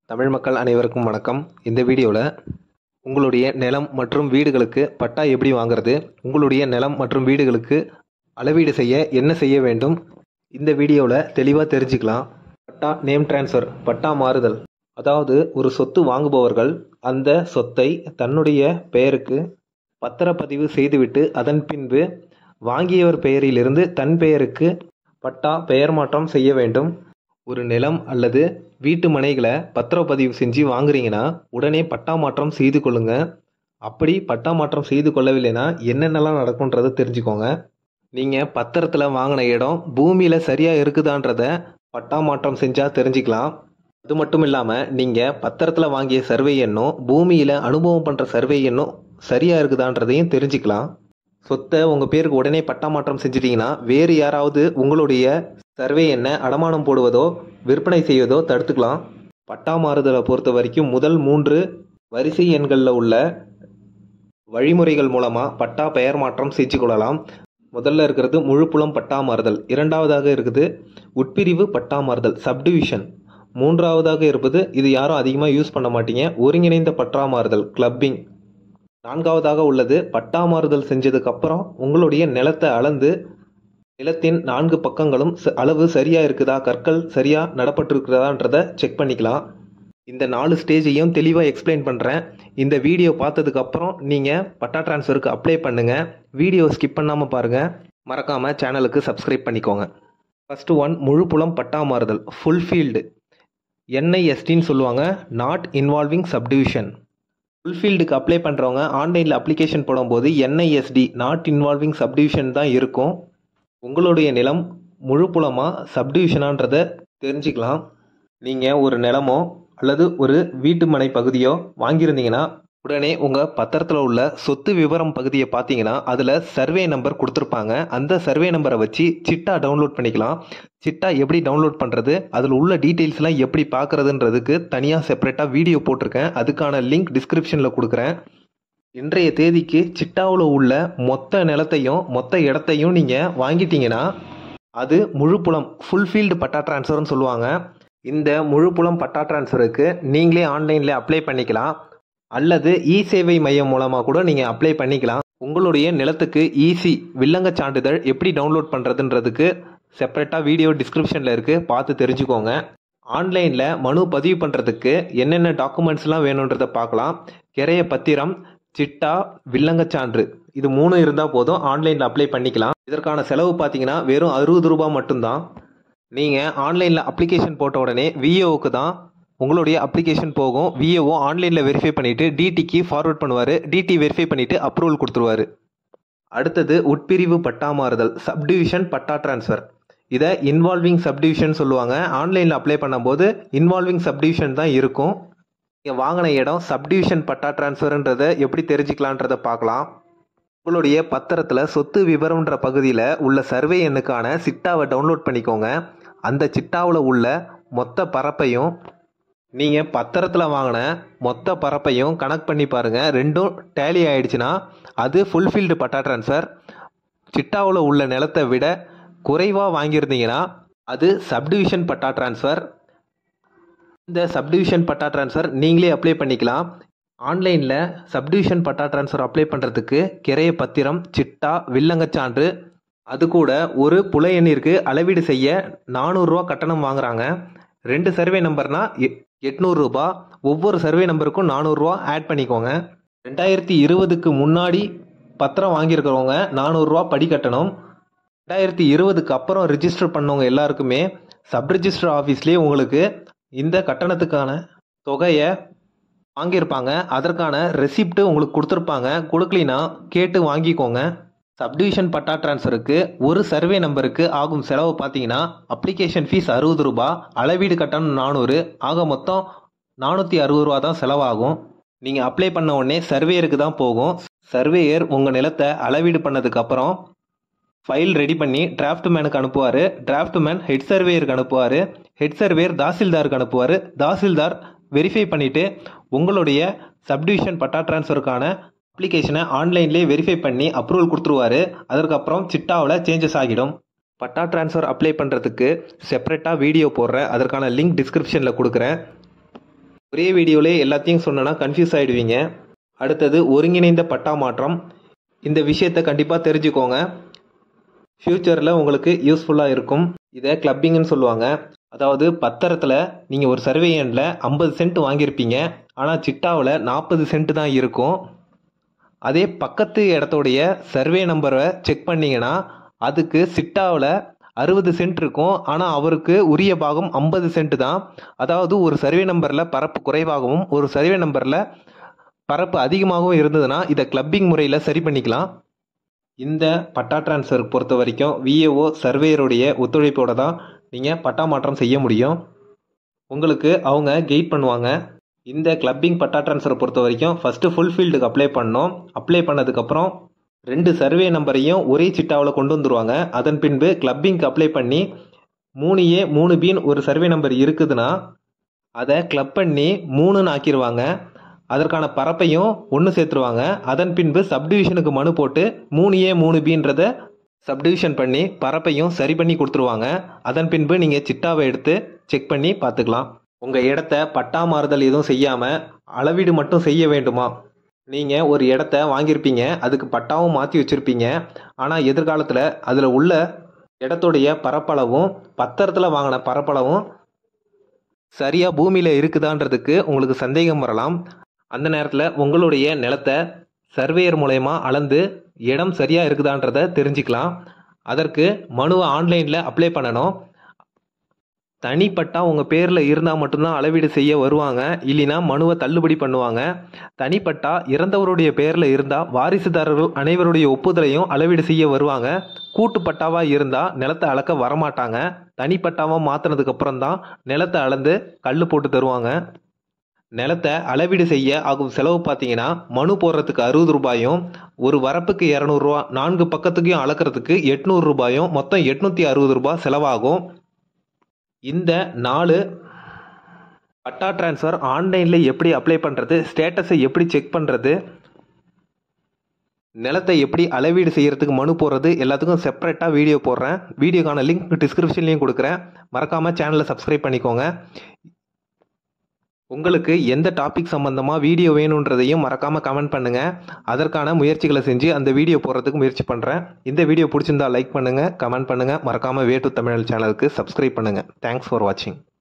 தமிழ் மக்கள் அனைவருக்கும் வணக்கம். இந்த வீடியோவில் உங்களுடைய நிலம் மற்றும் வீடுகளுக்கு பட்டா எப்படி வாங்குறது, உங்களுடைய நிலம் மற்றும் வீடுகளுக்கு அளவீடு செய்ய என்ன செய்ய வேண்டும், இந்த வீடியோவில் தெளிவாக தெரிஞ்சுக்கலாம். பட்டா நேம் டிரான்ஸ்ஃபர், பட்டா மாறுதல். அதாவது ஒரு சொத்து வாங்குபவர்கள் அந்த சொத்தை தன்னுடைய பெயருக்கு பத்திரப்பதிவு செய்துவிட்டு அதன் பின்பு வாங்கியவர் பெயரிலிருந்து தன் பெயருக்கு பட்டா பெயர் மாற்றம் செய்ய வேண்டும். ஒரு நிலம் அல்லது வீட்டு மனைகளை பத்திரப்பதிவு செஞ்சு வாங்குறீங்கன்னா உடனே பட்டா மாற்றம் செய்து கொள்ளுங்க. அப்படி பட்டா மாற்றம் செய்து கொள்ளவில்லைன்னா என்னென்னலாம் நடக்கும்ன்றதை தெரிஞ்சுக்கோங்க. நீங்கள் பத்திரத்தில் வாங்கின இடம் பூமியில் சரியாக இருக்குதான்றத பட்டா மாற்றம் செஞ்சால் தெரிஞ்சுக்கலாம். அது மட்டும் இல்லாமல் நீங்கள் பத்திரத்தில் வாங்கிய சர்வே எண்ணும் பூமியில் அனுபவம் பண்ணுற சர்வே எண்ணும் சரியாக இருக்குதான்றதையும் தெரிஞ்சுக்கலாம். சொத்தை உங்கள் பேருக்கு உடனே பட்டா மாற்றம் செஞ்சிட்டிங்கன்னா வேறு யாராவது உங்களுடைய சர்வே எண்ணை அடமானம் போடுவதோ விற்பனை செய்வதோ தடுத்துக்கலாம். பட்டா மாறுதலை பொறுத்த வரைக்கும் முதல் 3 வரிசை எண்களில் உள்ள வழிமுறைகள் மூலமாக பட்டா பெயர் மாற்றம் செஞ்சு கொள்ளலாம். முதல்ல இருக்கிறது முழுப்புலம் பட்டா மாறுதல், இரண்டாவதாக இருக்குது உட்பிரிவு பட்டா மாறுதல் சப்டிவிஷன், மூன்றாவதாக இருப்பது இது யாரும் அதிகமாக யூஸ் பண்ண மாட்டீங்க ஒருங்கிணைந்த பட்டா மாறுதல் கிளப்பிங், நான்காவதாக உள்ளது பட்டா மாறுதல் செஞ்சதுக்கு அப்புறம் உங்களுடைய நிலத்தை அளந்து நிலத்தின் 4 பக்கங்களும் அளவு சரியா இருக்குதா, கற்கள் சரியா நடப்பட்டிருக்கிறதான்றதை செக் பண்ணிக்கலாம். இந்த 4 ஸ்டேஜையும் தெளிவாக எக்ஸ்பிளைன் பண்ணுறேன். இந்த வீடியோ பார்த்ததுக்கு அப்புறம் நீங்கள் பட்டா டிரான்ஸ்ஃபருக்கு அப்ளை பண்ணுங்கள். வீடியோ ஸ்கிப் பண்ணாமல் பாருங்கள். மறக்காமல் சேனலுக்கு சப்ஸ்கிரைப் பண்ணிக்கோங்க. ஃபர்ஸ்ட் ஒன் முழுப்புலம் பட்டா மாறுதல் ஃபுல்ஃபீல்டு, NISTன்னு சொல்லுவாங்க, நாட் இன்வால்விங் சப்டிவிஷன். ஃபுல்ஃபீல்டுக்கு அப்ளை பண்ணுறவங்க ஆன்லைனில் அப்ளிகேஷன் போடும்போது NISD நாட் இன்வால்விங் சப்டிவிஷன் தான் இருக்கும். உங்களுடைய நிலம் முழுப்புலமாக சப்டிவிஷனான்றதை தெரிஞ்சுக்கலாம். நீங்கள் ஒரு நிலமோ அல்லது ஒரு வீட்டு மனை பகுதியோ வாங்கியிருந்தீங்கன்னா உடனே உங்கள் பத்திரத்தில் உள்ள சொத்து விவரம் பகுதியை பார்த்தீங்கன்னா அதில் சர்வே நம்பர் கொடுத்துருப்பாங்க. அந்த சர்வே நம்பரை வச்சு சிட்டா டவுன்லோட் பண்ணிக்கலாம். சிட்டா எப்படி டவுன்லோட் பண்ணுறது, அதில் உள்ள டீட்டெயில்ஸ்லாம் எப்படி பார்க்குறதுன்றதுக்கு தனியாக செப்பரேட்டாக வீடியோ போட்டிருக்கேன். அதுக்கான லிங்க் டிஸ்கிரிப்ஷனில் கொடுக்குறேன். இன்றைய தேதிக்கு சிட்டாவில் உள்ள மொத்த நிலத்தையும் மொத்த இடத்தையும் நீங்கள் வாங்கிட்டீங்கன்னா அது முழுப்புலம் ஃபுல்ஃபீல்டு பட்டா டிரான்ஸ்ஃபர்னு சொல்லுவாங்க. இந்த முழுப்புலம் பட்டா டிரான்ஸ்ஃபருக்கு நீங்களே ஆன்லைனில் அப்ளை பண்ணிக்கலாம் அல்லது சேவை மையம் மூலமாக கூட நீங்கள் அப்ளை பண்ணிக்கலாம். உங்களுடைய நிலத்துக்கு வில்லங்க சான்றிதழ் எப்படி டவுன்லோட் பண்ணுறதுன்றதுக்கு செப்பரேட்டாக வீடியோ டிஸ்கிரிப்ஷனில் இருக்குது, பார்த்து தெரிஞ்சுக்கோங்க. ஆன்லைனில் மனு பதிவு பண்ணுறதுக்கு என்னென்ன டாக்குமெண்ட்ஸ்லாம் வேணுன்றதை பார்க்கலாம். கிரைய பத்திரம், சிட்டா, வில்லங்க சான்று, இது 3 இருந்தால் போதும், ஆன்லைனில் அப்ளை பண்ணிக்கலாம். இதற்கான செலவு பார்த்தீங்கன்னா வெறும் 60 ரூபா மட்டும்தான். நீங்கள் ஆன்லைனில் அப்ளிகேஷன் போட்ட உடனே விஏஓக்கு தான் உங்களுடைய அப்ளிகேஷன் போகும். விஏஓ ஆன்லைனில் வெரிஃபை பண்ணிவிட்டு டிடிக்கு ஃபார்வர்ட் பண்ணுவார். டிடி வெரிஃபை பண்ணிவிட்டு அப்ரூவல் கொடுத்துருவார். அடுத்தது உட்பிரிவு பட்டா மாறுதல் சப்டிவிஷன் பட்டா டிரான்ஸ்ஃபர். இதை இன்வால்விங் சப்டிவிஷன் சொல்லுவாங்க. ஆன்லைனில் அப்ளை பண்ணும்போது இன்வால்விங் சப்டிவிஷன் தான் இருக்கும். நீங்கள் வாங்கின இடம் சப்டிவிஷன் பட்டா டிரான்ஸ்ஃபர்ன்றதை எப்படி தெரிஞ்சுக்கலான்றதை பார்க்கலாம். உங்களுடைய பத்திரத்தில் சொத்து விவரம்ன்ற பகுதியில் உள்ள சர்வே எண்ணுக்கான சிட்டாவை டவுன்லோட் பண்ணிக்கோங்க. அந்த சிட்டாவில் உள்ள மொத்த பரப்பையும் நீங்கள் பத்திரத்தில் வாங்கின மொத்த பரப்பையும் கனெக்ட் பண்ணி பாருங்கள். ரெண்டும் டேலி ஆகிடுச்சுன்னா அது ஃபுல்ஃபீல்டு பட்டா டிரான்ஸ்ஃபர். சிட்டாவில் உள்ள நிலத்தை விட குறைவாக வாங்கியிருந்தீங்கன்னா அது சப்டிவிஷன் பட்டா டிரான்ஸ்ஃபர். இந்த சப்டிவிஷன் பட்டா டிரான்ஸ்ஃபர் நீங்களே அப்ளை பண்ணிக்கலாம். ஆன்லைனில் சப்டிவிஷன் பட்டா டிரான்ஸ்ஃபர் அப்ளை பண்ணுறதுக்கு கிரைய பத்திரம், சிட்டா, வில்லங்க சான்று, அது கூட ஒரு புல எண்ணிற்கு அளவீடு செய்ய 400 ரூபா கட்டணம் வாங்குறாங்க. 2 சர்வே நம்பர்னா 800 ரூபா. ஒவ்வொரு சர்வே நம்பருக்கும் 400 ரூபா ஆட் பண்ணிக்கோங்க. 2020க்கு முன்னாடி பத்திரம் வாங்கியிருக்கிறவங்க 400 ரூபா படி கட்டணும். 2020க்கு அப்புறம் ரிஜிஸ்டர் பண்ணவங்க எல்லாருக்குமே சப் ரிஜிஸ்டர் ஆஃபீஸ்லேயே உங்களுக்கு இந்த கட்டணத்துக்கான தொகையை வாங்கியிருப்பாங்க. அதற்கான ரெசிப்ட் உங்களுக்கு கொடுத்துருப்பாங்க. கொடுக்கலினா கேட்டு வாங்கிக்கோங்க. சப்டிவிஷன் பட்டா டிரான்ஸ்ஃபருக்கு ஒரு சர்வே நம்பருக்கு ஆகும் செலவு பார்த்தீங்கன்னா அப்ளிகேஷன் ஃபீஸ் 60 ரூபா, அளவீடு கட்டணம் 400, ஆக மொத்தம் 460 ரூபா தான் செலவாகும். நீங்கள் அப்ளை பண்ண உடனே சர்வேயருக்கு தான் போகும். சர்வேயர் உங்கள் நிலத்தை அளவீடு பண்ணதுக்கப்புறம் ஃபைல் ரெடி பண்ணி டிராஃப்ட் மேனுக்கு அனுப்புவார். டிராஃப்ட் மேன் ஹெட் சர்வேயருக்கு அனுப்புவார். ஹெட் சர்வேயர் தாசில்தாருக்கு அனுப்புவார். தாசில்தார் வெரிஃபை பண்ணிவிட்டு உங்களுடைய சப்டிவிஷன் பட்டா டிரான்ஸ்ஃபருக்கான அப்ளிகேஷனை ஆன்லைன்லேயே வெரிஃபை பண்ணி அப்ரூவல் கொடுத்துருவார். அதற்கப்புறம் சிட்டாவில் சேஞ்சஸ் ஆகிடும். பட்டா டிரான்ஸ்ஃபர் அப்ளை பண்ணுறதுக்கு செப்பரேட்டாக வீடியோ போடுறேன். அதற்கான லிங்க் டிஸ்கிரிப்ஷனில் கொடுக்குறேன். ஒரே வீடியோவிலே எல்லாத்தையும் சொன்னேன்னா கன்ஃபியூஸ் ஆகிடுவீங்க. அடுத்தது ஒருங்கிணைந்த பட்டா மாற்றம். இந்த விஷயத்தை கண்டிப்பாக தெரிஞ்சுக்கோங்க. ஃப்யூச்சரில் உங்களுக்கு யூஸ்ஃபுல்லாக இருக்கும். இதை கிளப்பிங்னு சொல்லுவாங்க. அதாவது பத்திரத்தில் நீங்கள் ஒரு சர்வே எண்ணில் 50 சென்ட் வாங்கியிருப்பீங்க, ஆனால் சிட்டாவில் 40 சென்ட் தான் இருக்கும். அதே பக்கத்து இடத்தோடைய சர்வே நம்பரை செக் பண்ணிங்கன்னா அதுக்கு சிட்டாவில் 60 சென்ட் இருக்கும், ஆனால் அவருக்கு உரிய பாகம் 50 சென்ட் தான். அதாவது ஒரு சர்வே நம்பரில் பரப்பு குறைவாகவும் ஒரு சர்வே நம்பரில் பரப்பு அதிகமாகவும் இருந்ததுன்னா இதை கிளப்பிங் முறையில் சரி பண்ணிக்கலாம். இந்த பட்டா டிரான்ஸ்ஃபர் பொறுத்த வரைக்கும் விஏஓ சர்வேயருடைய ஒத்துழைப்போடு தான் நீங்கள் பட்டா மாற்றம் செய்ய முடியும். உங்களுக்கு அவங்க கைட் பண்ணுவாங்க. இந்த கிளப்பிங் பட்டா டிரான்ஸ்ஃபரை பொறுத்த வரைக்கும் ஃபஸ்ட்டு ஃபுல்ஃபீல்டுக்கு அப்ளை பண்ணணும். அப்ளை பண்ணதுக்கப்புறம் 2 சர்வே நம்பரையும் ஒரே சிட்டாவில் கொண்டு வந்துடுவாங்க. அதன் பின்பு கிளப்பிங்க்கு அப்ளை பண்ணி 3A 3Bன்னு ஒரு சர்வே நம்பர் இருக்குதுன்னா அதை கிளப் பண்ணி 3ன்னு ஆக்கிடுவாங்க. அதற்கான பரப்பையும் ஒன்று சேர்த்துருவாங்க. அதன் பின்பு சப்டிவிஷனுக்கு மனு போட்டு 3A 3Bன்றத சப்டிவிஷன் பண்ணி பரப்பையும் சரி பண்ணி கொடுத்துருவாங்க. அதன் பின்பு நீங்கள் சிட்டாவை எடுத்து செக் பண்ணி பார்த்துக்கலாம். உங்கள் இடத்த பட்டா மாறுதல் எதுவும் செய்யாமல் அளவீடு மட்டும் செய்ய வேண்டுமா? நீங்கள் ஒரு இடத்த வாங்கியிருப்பீங்க, அதுக்கு பட்டாவும் மாற்றி வச்சுருப்பீங்க. ஆனால் எதிர்காலத்தில் அதில் உள்ள இடத்துடைய பரப்பளவும் பத்திரத்தில் வாங்கின பரப்பளவும் சரியாக பூமியில் இருக்குதான்றதுக்கு உங்களுக்கு சந்தேகம் வரலாம். அந்த நேரத்தில் உங்களுடைய நிலத்தை சர்வேயர் மூலயமா அளந்து இடம் சரியாக இருக்குதான்றதை தெரிஞ்சுக்கலாம். அதற்கு மனுவை ஆன்லைனில் அப்ளை பண்ணணும். தனிப்பட்டா உங்கள் பேரில் இருந்தால் மட்டும்தான் அளவீடு செய்ய வருவாங்க, இல்லைனா மனுவை தள்ளுபடி பண்ணுவாங்க. தனிப்பட்டா இறந்தவருடைய பேரில் இருந்தால் வாரிசுதாரர்கள் அனைவருடைய ஒப்புதலையும் அளவீடு செய்ய வருவாங்க. கூட்டுப்பட்டாவாக இருந்தால் நிலத்தை அளக்க வரமாட்டாங்க. தனிப்பட்டாவாக மாற்றினதுக்கப்புறம் தான் நிலத்தை அளந்து கல் போட்டு தருவாங்க. நிலத்தை அளவீடு செய்ய ஆகும் செலவு பார்த்தீங்கன்னா மனு போடுறதுக்கு 60 ரூபாயும், ஒரு வரப்புக்கு 200 ரூபா, 4 பக்கத்துக்கையும் அளக்கிறதுக்கு 800 ரூபாயும், மொத்தம் 860 ரூபாய் செலவாகும். இந்த 4 பட்டா டிரான்ஸ்ஃபர் ஆன்லைனில் எப்படி அப்ளை பண்ணுறது, ஸ்டேட்டஸை எப்படி செக் பண்ணுறது, நிலத்தை எப்படி அளவீடு செய்கிறதுக்கு மனு போடுறது எல்லாத்துக்கும் செப்பரேட்டாக வீடியோ போடுறேன். வீடியோக்கான லிங்க் டிஸ்கிரிப்ஷன்லேயும் கொடுக்குறேன். மறக்காமல் சேனலை சப்ஸ்கிரைப் பண்ணிக்கோங்க. உங்களுக்கு எந்த டாபிக் சம்பந்தமாக வீடியோ வேணுன்றதையும் மறக்காமல் கமெண்ட் பண்ணுங்கள். அதற்கான முயற்சிகளை செஞ்சு அந்த வீடியோ போடுறதுக்கு முயற்சி பண்ணுறேன். இந்த வீடியோ பிடிச்சிருந்தா லைக் பண்ணுங்கள், கமெண்ட் பண்ணுங்கள். மறக்காமல் வே டு தமிழ் சேனலுக்கு சப்ஸ்கிரைப் பண்ணுங்கள். தேங்க்ஸ் ஃபார் வாட்சிங்.